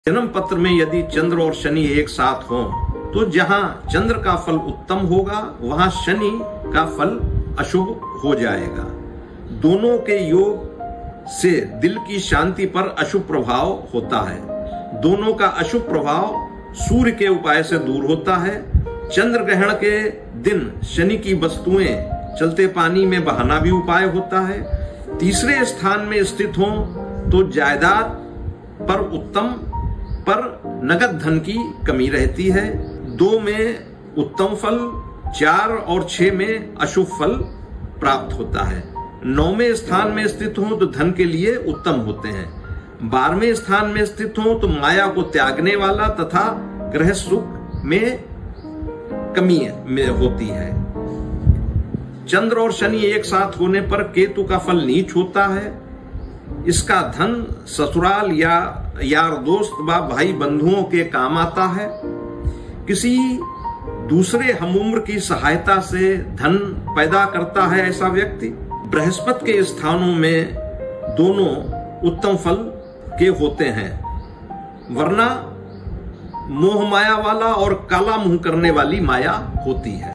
जन्म पत्र में यदि चंद्र और शनि एक साथ हों तो जहां चंद्र का फल उत्तम होगा वहां शनि का फल अशुभ हो जाएगा। दोनों के योग से दिल की शांति पर अशुभ प्रभाव होता है। दोनों का अशुभ प्रभाव सूर्य के उपाय से दूर होता है। चंद्र ग्रहण के दिन शनि की वस्तुएं चलते पानी में बहाना भी उपाय होता है। तीसरे स्थान में स्थित हो तो जायदाद पर उत्तम पर नगद धन की कमी रहती है। 2 में उत्तम फल, 4 और 6 में अशुभ फल प्राप्त होता है। 9वें स्थान में स्थित हो तो धन के लिए उत्तम होते हैं। 12वें स्थान में स्थित हो तो माया को त्यागने वाला तथा ग्रह सुख में कमी में होती है। चंद्र और शनि एक साथ होने पर केतु का फल नीच होता है। इसका धन ससुराल या यार दोस्त व भाई बंधुओं के काम आता है। किसी दूसरे हमउम्र की सहायता से धन पैदा करता है ऐसा व्यक्ति। बृहस्पति के स्थानों में दोनों उत्तम फल के होते हैं, वरना मोह माया वाला और काला मुंह करने वाली माया होती है।